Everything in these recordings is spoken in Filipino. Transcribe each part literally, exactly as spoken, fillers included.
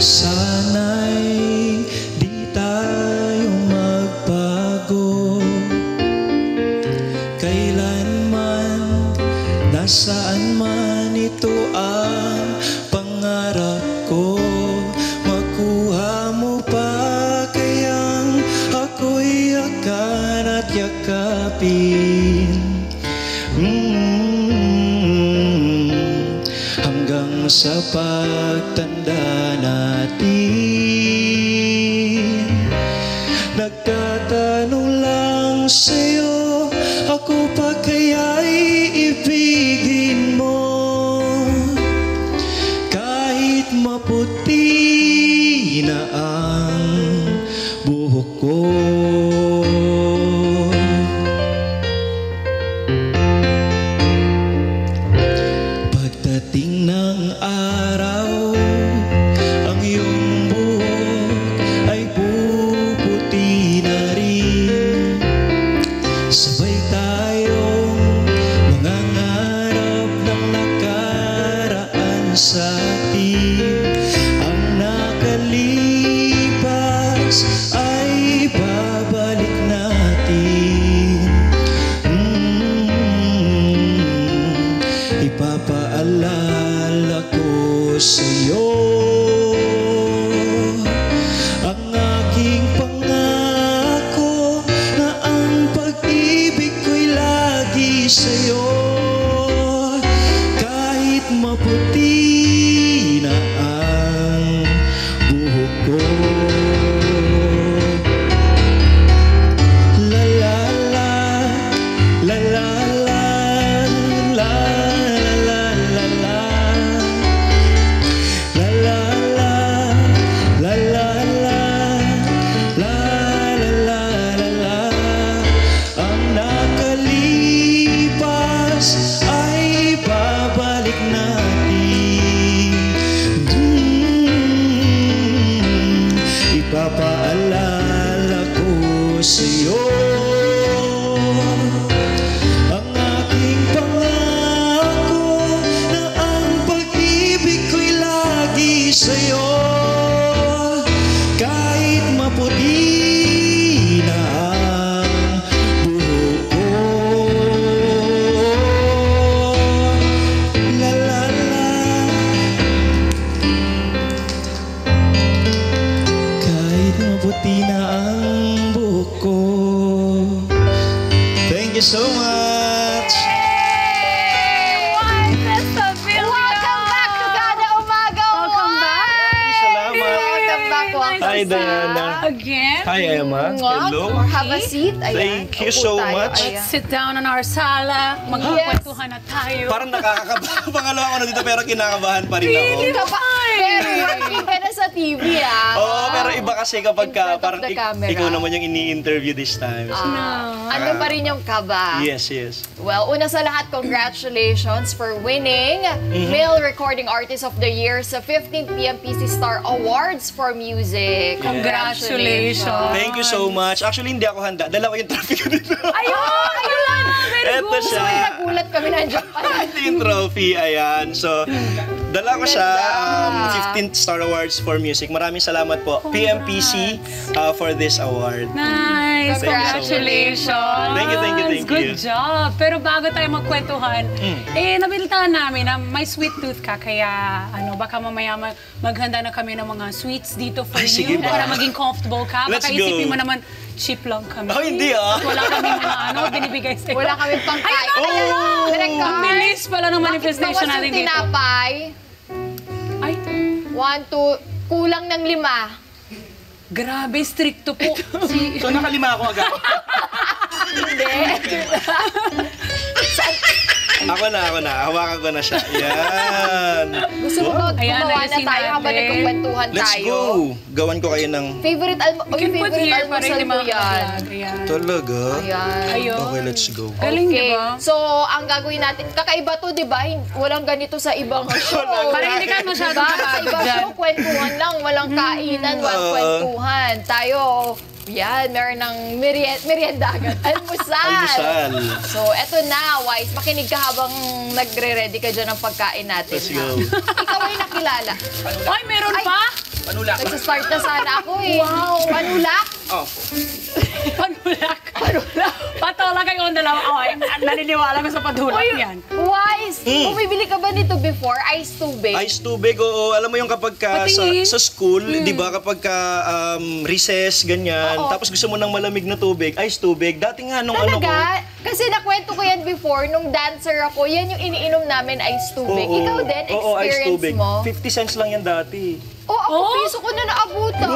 Sana'y di tayo magbago kailanman, nasaan man ito ang pangarap ko. Makuha mo pa kayang ako'y yakan at yakapin, mm-hmm. hanggang sa pagtanda natin. Nagtatanong lang sa'yo, ako pa kaya'y ibigin mo? Kahit maputi na ang buhok ko. Pagdating ng araw, ang iyong buhok ay puputi na rin. Sabay tayong mangangarap ng nakaraan sa atin. Ang nakalipas ay babalik natin. mm-hmm. Ipapaalala ko sa'yo ang aking pangako na ang pag-ibig ko'y lagi sa'yo. Kahit maputi na ang buhok ko. La la la, la la la, la la la la, la la la, la la la, la la la la. Ang nakalipas ay babalik natin. mm-hmm. Ipapaalala ko sa'yo ang aking pangako na ang pag-ibig ko'y lagi sa'yo. Kahit maputi na ang buhok ko. La la la, kahit maputi na ang buhok ko. Thank you so much. Welcome back to Kada Umaga. Welcome back. Salamat. Welcome back. Welcome Hi, back. Diana. Again. Hi, Emma. Hello. Have a seat. Ayan. Thank you Upo so tayo. much. Ayan. Let's sit down on our sala. Magkukwentuhan na tayo. Parang nakakakabahan. Pangalawa ko na dito pero kinakabahan pa rin ako. Really? Ka pa, pero working ka na sa T V, ah. Oo, pero iba kasi kapag In front ka, of parang the ik- camera. ikaw naman yung ini-interview this time. So, Ah, ano pa rin yung kaba? yes, yes. Well, una sa lahat, congratulations for winning Mm-hmm. Male Recording Artist of the Year sa fifteenth P M P C Star Awards for Music. Congratulations. Thank you so much. Actually, hindi ako handa. Dala ko yung trophy ko dito. Ayun! Ayun! Very Eto good. siya. Ay, nagulat kami nandiyan pa. Ito yung trophy, ayan. So, dala ko siya, um, fifteenth Star Awards for Music. Maraming salamat po, P M P C, uh, for this award. Nice. Thank you so much. Congratulations. Thank you, thank you, thank Good you. job. Pero bago tayo magkwentuhan, eh, nabilitaan namin na may sweet tooth ka. Kaya, ano, baka mamaya mag- maghanda na kami ng mga sweets dito for Ay, you. sige ba? Para maging comfortable ka. Let's baka go. isipin mo naman, cheap lang kami. Oh, hindi ah. At wala kami mga ano, binibigay sa'yo. Wala kami pang kain. Ayun na, ayun na. Direct Ang bilis pala ng manifestation natin Bakit bawas yung dito. tinapay? Ay, One, two, kulang ng lima. grabe, stricto po. Si, So, nakalima ako agad. Hindi. Ako na, ako na. Hawakan ko na siya. Yan. Gusto mo ba Ayan, gumawa na alisin tayo habang natin. nagkukwentuhan Let's tayo? go. Gawan ko kayo ng... Favorite alm you can put favorite here para almusal hindi mo yan. makakalag. Ayan. Talaga? Ayan. Ayun. Okay, let's go. Galing, Okay. diba? So, ang gagawin natin, kakaiba to, di ba? Hin- Walang ganito sa ibang show. Para hindi ka masyadong Diba? Sa kapagod ibang dyan. show, kwentuhan lang. Walang kainan, walang Oo. kwentuhan. Tayo, yan, meron ng merienda, merienda agad. Almusal. Almusal. So, eto na, Wise. Makinig ka habang nagre-ready ka dyan ng pagkain natin. Let's ha? go. Ikaw ay nakilala. Ay, meron Ay. pa? Panulak. Nagsastart na sana ako eh. Wow! Panulak? Oh. Panulak. Panulak. Patola kayo ang dalawa. Oh, naniniwala ko sa padulak Uy, yan. Wise! Mm. Bumibili ka ba nito before? Ice tubig? Ice tubig, oo. Alam mo yung kapag ka sa, Pati- sa school, di ba, kapag ka um, recess, ganyan, Oo. tapos gusto mo ng malamig na tubig, ice tubig. Dati nga, nung ano ko, Talaga? Kasi nakwento ko yan before, nung dancer ako, yan yung iniinom namin, ice tubig. oo, Ikaw din, oo, ice experience tubig. mo? fifty cents lang yan dati. Oh, ako Oh? piso ko na naabutan.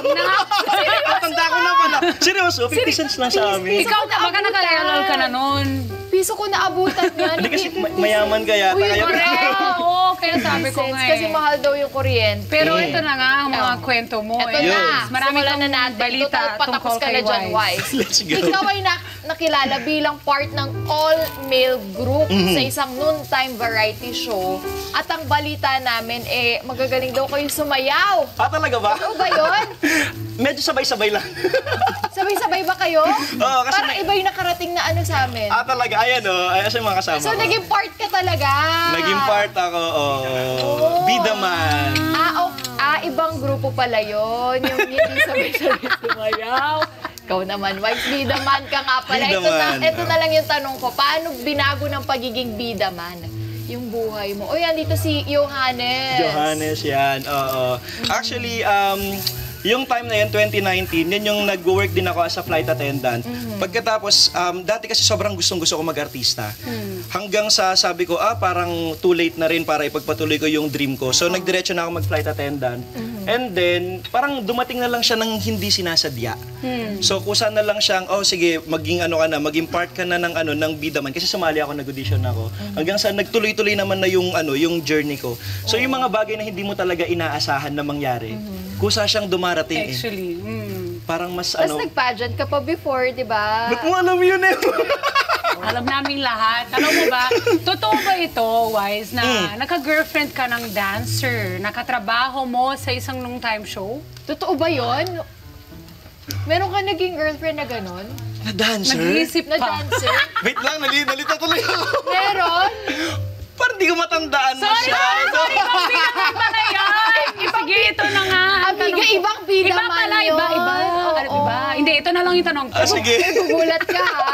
Tanda ko na pala. Seryoso, fifty cents lang sa amin. Piso Ikaw, ko na baka abutan. nakalalalal ka na nun. Piso ko naabutan yan. Hindi kasi ma- mayaman ka yata. Uy, Kaya correct. Oo, kaya sabi ko nga eh. Kasi mahal daw yung kuryente. Pero Mm. ito na nga ang mga Oh. kwento mo. Ito eh. na. Marami Simulan kang na natin. balita Total, patapos tungkol ka kay na dyan, Wise. Wise. Let's go. Ikaw ay na nakilala bilang part ng all-male group Mm-hmm. sa isang noontime variety show. At ang balita namin, eh, magagaling daw kayo sumayaw. Ah, talaga ba? Ano ba yun? Medyo sabay-sabay lang. Sabay-sabay ba kayo? Oo, kasi Parang may- iba yung nakarating na ano sa amin. ah, talaga. Ayan o. Ayan sa mga kasama So, ko. naging part ka talaga. Naging part ako. Oh. Bida man. Ah, oh, ah, ibang grupo pala yun. Yung hindi sabay-sabay sumayaw. Ikaw naman, Wise, bida man ka nga pala. Bida Ito na, man. ito na lang yung tanong ko. Paano binago ng pagiging bida man yung buhay mo? O yan, dito si Johannes. Johannes, yan. Oo. Actually, um, yung time na yun, twenty nineteen, yun yung nag-work din ako as a flight attendant. Pagkatapos, um, dati kasi sobrang gustong-gusto ko mag-artista. Hanggang sa sabi ko, ah, parang too late na rin para ipagpatuloy ko yung dream ko. So, nagdiretso na ako mag-flight attendant. And then, parang dumating na lang siya ng hindi sinasadya. So, kusa na lang siyang, oh, sige, maging ano ka na, maging part ka na ng, ano, ng bida man. Kasi sumali ako, nag-audition ako. Hanggang sa nagtuloy-tuloy naman na yung, ano, yung journey ko. So, yung mga bagay na hindi mo talaga inaasahan na mangyari, kusa siyang dumarating eh. Actually, mm. Parang mas Tapos ano... nag-pageant ka pa before, di ba? Ba't mo alam yun eh? alam namin lahat. Alam mo ba, totoo ba ito, Wise, na Mm. naka-girlfriend ka ng dancer, nakatrabaho mo sa isang nung time show? Totoo ba yun? Meron ka naging girlfriend na ganon? Na dancer? Nag-iisip Na pa. dancer? Wait lang, nali, nalito tuloy ako. Meron? Parang di ko matandaan Sorry, masyado. sorry, ibang bida man pala yan. Sige, ito na nga. ang Amiga, tanong ko. ibang bida Iba man pala, yun. iba, iba. Oo. Ano, iba? Hindi, ito na lang yung tanong ko. Ah, sige. Eh, gugulat ka, ha?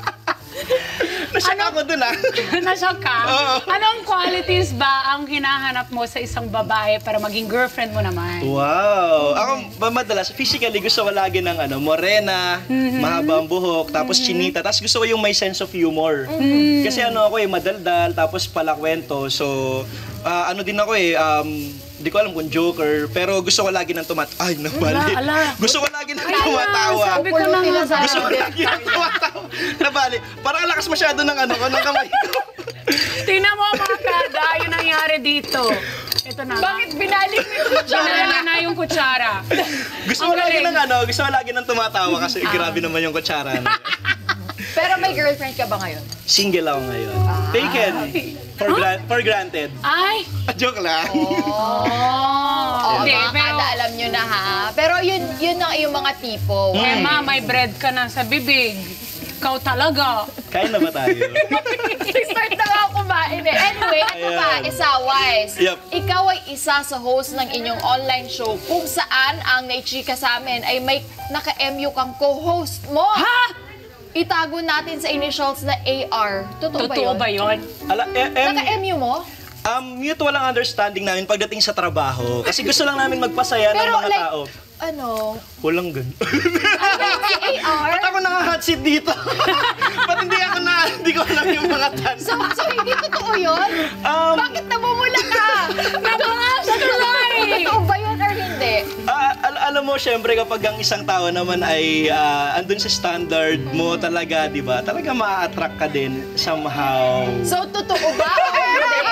Nasyak ako dun ah. Nashock ka? Oo. Anong qualities ba ang hinahanap mo sa isang babae para maging girlfriend mo naman? Wow! Ako, ba- madalas, physically, gusto ko lagi ng ano, morena, mahaba ang buhok, tapos chinita, tapos gusto ko yung may sense of humor. Kasi ano ako eh, madaldal, tapos palakwento. So, ah, ano din ako eh, um, di ko alam kung joker, pero gusto ko lagi ng tumat... Ay, nabali. Ala, ala. Gusto ko lagi ng tumatawa. Sabi ko na nga sa Gusto ko lagi ng tumatawa. Nabali. Parang alakas masyado ng ano, ng kamay ko. Tingnan mo mga kada, yung nangyari dito. Ito na. Bakit binalik mo yung kutsara? Sinala na yung kutsara. Gusto Ang ko lagi galing. ng ano, gusto ko lagi ng tumatawa kasi grabe naman yung kutsara. Pero may girlfriend ka ba ngayon? Single ako ngayon. Taken. For, gran- for granted. Ay! Joke lang. Oo, Hindi, mga pero- kada, alam nyo na, ha? Pero yun, yun ang iyong mga tipo. Emma, may bread ka na sa bibig. Ikaw talaga. Kain na ba tayo? Start na nga ako kumain eh. Anyway, ito pa, Ayan. isa, Wise. Yep. Ikaw ay isa sa host ng inyong online show kung saan ang naichika sa amin ay may naka-M U kang co-host mo. Ha? Itago natin sa initials na A R. Totoo, Totoo ba ba yun? yun? Ala, eh, em, Naka-M U mo? um, mutual ang understanding namin pagdating sa trabaho. Kasi gusto lang namin magpasaya ng Pero mga like, tao. ano? Walang ganun. Si A R? Ba't ako naka-hot seat dito? Ba't hindi ako na, hindi ko alam yung mga tan? So, so hindi totoo yun? Um, Bakit namumula ka? Nabangas tuloy! Totoo ba yun or hindi? Ah, al- alam mo, syempre kapag ang isang tao naman ay ah, andun sa standard mo talaga, di ba? Talaga ma-attract ka din somehow. So, totoo ba o hindi?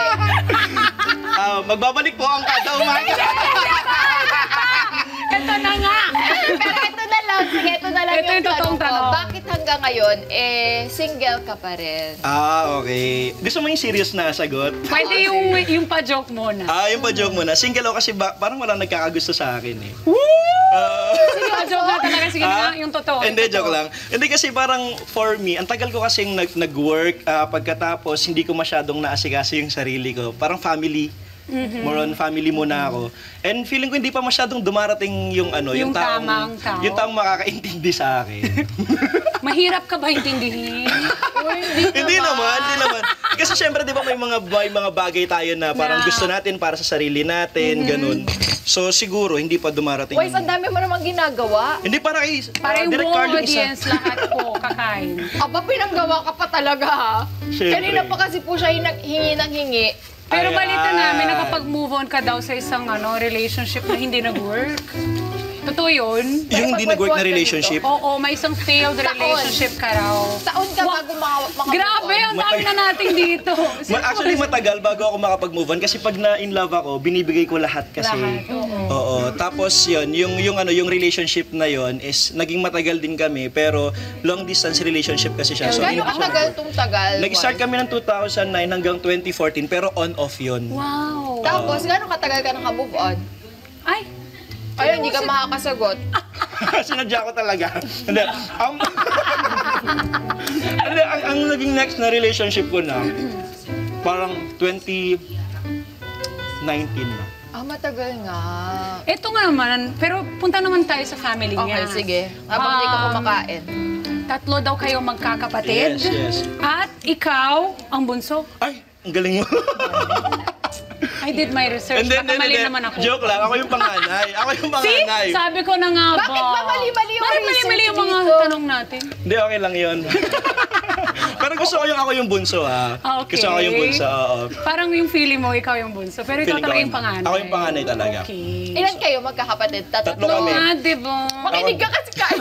Ah, magbabalik po ang kada umaga. Ito na nga! Pero ito na lang, sige, ito na lang Ito yung, yung totoong tanong ko. tanong. Bakit hanggang ngayon, eh, single ka pa rin? Ah, okay. Gusto mo yung serious na sagot? Pwede yung, yung pa-joke muna. Ah, yung pa-joke mo na. Single ako kasi ba- parang walang nagkakagusto sa akin eh. Sige, pa-joke na talaga. Sige na nga, yung totoo. Hindi, yung totoo. joke lang. Hindi kasi parang for me, ang tagal ko kasing nag- nag-work, ah, pagkatapos hindi ko masyadong naasikaso yung sarili ko. Parang family More on family muna ako. And feeling ko hindi pa masyadong dumarating yung ano, yung, Yung taong, tamang tao. yung taong makakaintindi sa akin. Mahirap ka ba intindihin? Hindi naman, hindi naman. Kasi syempre, di ba, may mga, may mga bagay tayo na parang Na- gusto natin para sa sarili natin, ganun. So, siguro, hindi pa dumarating. Wais, ang dami mo namang ginagawa. Hindi, para kay Para yung Direk buong Carlo, isa. audience, lahat po kakain. Aba, pinanggawa ka pa talaga ha. Siyempre. Kanina pa kasi po siya hinag- hingi ng hingi. Pero Ayan. balita namin, nakapag-move on ka daw sa isang ano relationship na hindi nag-work. Totoo yun? Yung hindi nag-work na Pagkwento relationship. Oo, may isang failed relationship ka raw. Taon ka Wa- bago maka- maka- Grabe, ang dami na natin dito. Ma- Actually, matagal bago ako makapag-move on. Kasi pag na-in love ako, binibigay ko lahat kasi. Lahat, oo. Oo. Tapos yun, yung, yung, ano, yung relationship na yun is naging matagal din kami. Pero long distance relationship kasi siya. So, Gano'ng hindi siya tagal nag-work. tong tagal? Nag-start Wais? kami ng two thousand nine hanggang twenty fourteen, pero on-off yun. Wow. Tapos, gano'ng katagal ka naka-move on? Ay, Ay, hindi ka makakasagot. Sinadya ko talaga. Hindi. Ang, hindi, ang, ang naging next na relationship ko na, parang twenty nineteen na. Ah, matagal nga. eto nga naman, pero punta naman tayo sa family Okay, niya. sige. Habang hindi ka Um, kumakain. Tatlo daw kayo magkakapatid. Yes, yes. At ikaw, ang bunso. Ay, ang galing mo. I did my research. And then, Baka then, mali then, naman ako. joke lang, ako yung panganay. Ako yung See? panganay. Sabi ko na nga ba. Bakit ba mali-mali yung Bakit research mali-mali yung mga dito? tanong natin? Hindi, okay lang yun. Pero gusto ko yung ako yung bunso, ha? Ah, okay. Gusto ko yung bunso, oo. Parang yung feeling mo, ikaw yung bunso. Pero ikaw Feeling talaga ko, yung panganay. ako yung panganay talaga. Okay. Ilan kayo magkakapatid? Tatlo. Tatlo kami. nga, diba? Makinig ka kasi kain.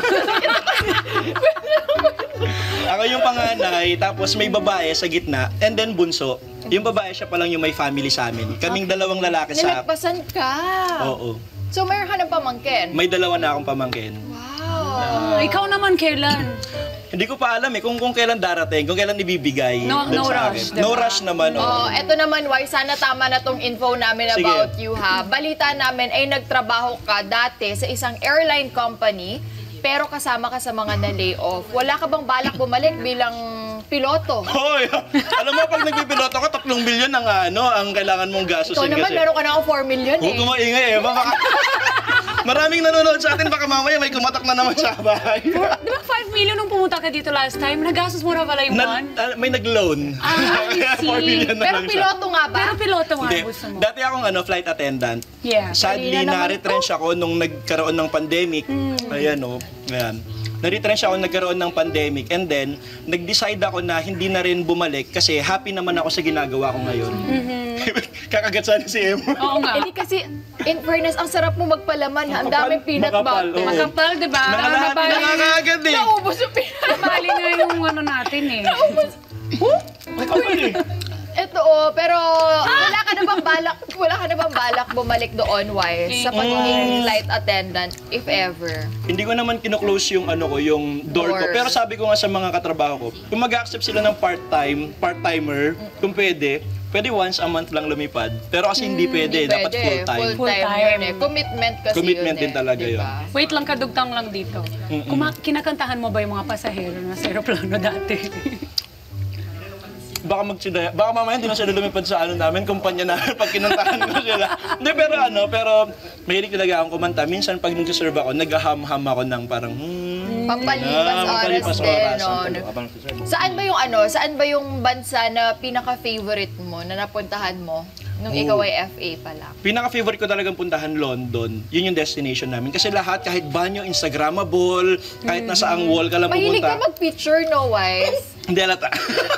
Ako yung panganay, tapos may babae sa gitna, and then bunso. Yung babae siya pa lang yung may family sa amin. Kaming dalawang lalaki sa... Nilagpasan ka. Oo. So, mayroon ka ng pamangkin? May dalawa na akong pamangkin. Wow. Ah, ikaw naman kailan? Hindi ko pa alam eh kung, kung kailan darating, kung kailan ibibigay. No- dun no sa rush, akin. diba? No rush naman. oo. Oh, eto naman, Wai, sana tama na tong info namin Sige. about you, ha. Balita namin ay nagtrabaho ka dati sa isang airline company, pero kasama ka sa mga na-layoff. Wala ka bang balak bumalik bilang piloto? Hoy, alam mo pag nagpipiloto ka, tatlong milyon ang ano, ang kailangan mong gastusin Ikaw naman, kasi. meron ka na ako four million Huwag eh. kumaingay eh. Baka... Maraming nanonood sa atin, baka mamaya may kumatak na naman sa bahay. Di ba five million nung pumunta ka dito last time? Nagastos mo na pala yung Na, one? ah, may nag-loan. Ah, I Kaya see. four million na Pero lang siya. piloto nga ba? Pero piloto nga Hindi. ang gusto mo. Dati akong ano, flight attendant. Yeah. Sadly, Kanina naman na-retrench ako nung nagkaroon ng pandemic. Ayan o, ayan. Na-retrench ako nagkaroon ng pandemic and then nag-decide ako na hindi na rin bumalik kasi happy naman ako sa ginagawa ko ngayon. Kakagat sana si Emma. Oo nga. Hindi kasi, in fairness, ang sarap mo magpalaman. ha? Ang daming peanut Makapal, butter. oo. Makapal, di ba? Nakalahati Nabali- nakakagat eh. Naubos yung peanut Nabali nga yung ano natin eh. Ito oh, pero wala ka na bang balak, wala ka na bang balak bumalik doon, Wise, sa pagiging flight attendant, if ever? Hindi ko naman kino-close yung ano ko, yung door ko. Door. Pero sabi ko nga sa mga katrabaho ko, kung mag-accept sila ng part-time, part-timer, kung pwede, pwede once a month lang lumipad. Pero kasi hindi pwede, dapat Pwede, full-time. Full-time Full-time. yun eh. Commitment kasi Commitment yun din eh, talaga diba? yun. Wait lang, kadugtang lang dito. Kuma- kinakantahan mo ba yung mga pasahero na sa aeroplano dati? Baka magsinaya, baka mamaya hindi na sila lumipad sa ano namin, kumpanya namin pag kinantahan ko sila. Hindi, pero ano, pero mahilig talaga akong kumanta. Minsan pag nag-serve ako, nag-ham-ham ako ng parang, hmm, Pampalipas ah, oras pampalipas din, oras. no? Ang pag- habang nagsiserve. Saan ba yung ano, saan ba yung bansa na pinaka-favorite mo, na napuntahan mo, nung Oh. ikaw ay F A pa lang? Pinaka-favorite ko talagang puntahan London. Yun yung destination namin. Kasi lahat, kahit banyo, Instagrammable, kahit nasa ang wall ka lang Mahilig ka pumunta. mag-picture, no, Wise? Hindi alata.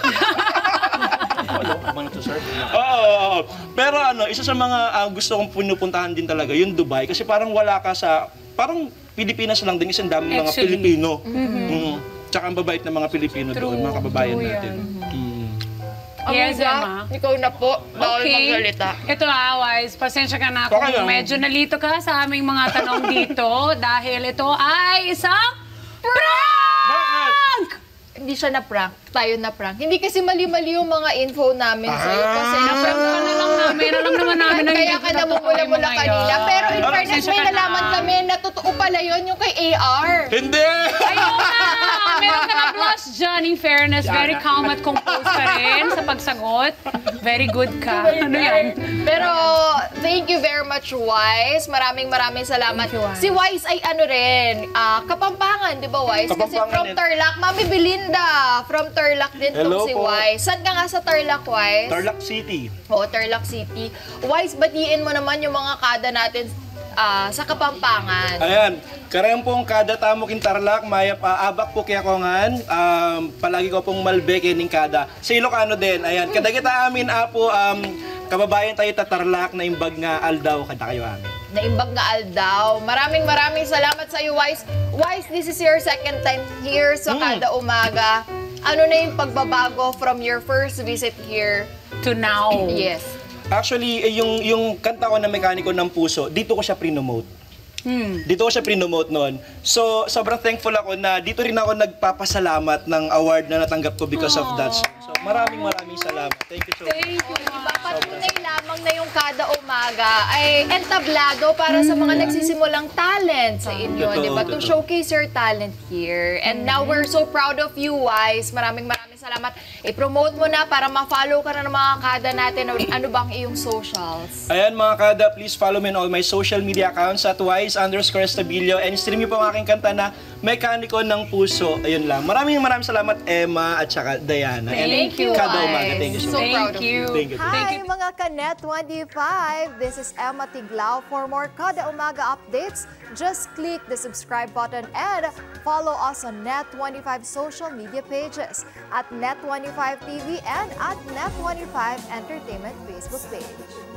Oo, oo, oo. Pero ano, isa sa mga ah, gusto kong pinupuntahan din talaga, yung Dubai. Kasi parang wala ka sa, parang Pilipinas lang din kasi ang daming mga Actually. Pilipino. Mm. Tsaka ang babait ng mga Pilipino True, doon, mga kababayan true natin. Mm. Yes, Amiga, Emma. ikaw na po. Bawal magsalita. Ito ah, Wise, pasensya ka na kung Okay lang. medyo nalito ka sa aming mga tanong dito dahil ito ay isang prank! Hindi siya na-prank. Tayo na-prank. Hindi kasi mali-mali yung mga info namin sa'yo. Kasi Na-prank ka na lang namin. Alam naman namin na Kaya hindi ka kita namumula-mula totoo yung mga kanina. yan. Pero in Pero fairness, pasensya may ka na. nalaman kami na totoo pala yun, yung kay A R. Hindi! Ayaw na! meron ka na plus dyan, in fairness, very calm at composed ka rin sa pagsagot. Very good ka. Ano yan? Pero thank you very much, Wise. Maraming maraming salamat. Thank you, Wise. Si Wise ay ano rin, ah, Kapampangan, di ba, Wise? Kasi Kapampangan from din. Tarlac, Mami Belinda, from Tarlac din Hello tong si po. Wise. Saan ka nga sa Tarlac, Wise? Tarlac City. Oo, Tarlac City. Wise, batiin mo naman yung mga kada natin ah, sa Kapampangan. Ayan, karayang pong kada tamo kin Tarlac, maya pa abak po kaya kongan, um, palagi ko pong malbeke ning kada. Sa Ilocano din, ayan, kada kita amin apo, um, kababayan tayo ta Tarlac na imbag nga aldaw kada kayo amin. Naimbag nga Aldaw. Maraming maraming salamat sa iyo, Wise. Wise, this is your second time here sa Mm. Kada Umaga. Ano na yung pagbabago from your first visit here? To now. Yes. Actually, eh, yung, yung kanta ko na Mekaniko ng Puso, dito ko siya prinomote. Hmm. Dito ko siya prinomote noon. So, sobrang thankful ako na dito rin ako nagpapasalamat ng award na natanggap ko because of that song. So, maraming maraming salamat. Thank you so much. Thank you. Diba, patunay lamang na yung Kada Umaga ay entablado para sa mga nagsisimulang talent sa inyo, Totoo, di ba? To totoo. showcase your talent here. And now we're so proud of you, Wise. Maraming maraming salamat. I-promote mo na para ma-follow ka na ng mga kada natin. Ano ba ang iyong socials? Ayan mga kada, please follow me on all my social media accounts at wise underscore stabilio and stream niyo po ang aking kanta na Mekaniko ng Puso. Ayun lang. Maraming maraming salamat Emma at saka Diana. And Thank you, Kada Wise. Umaga. Thank you so So much. proud Thank of you. Thank you. Hi mga ka-Net twenty-five! This is Emma Tiglao. For more Kada Umaga updates, just click the subscribe button and follow us on Net twenty-five social media pages at Net twenty-five T V and at Net twenty-five Entertainment Facebook page.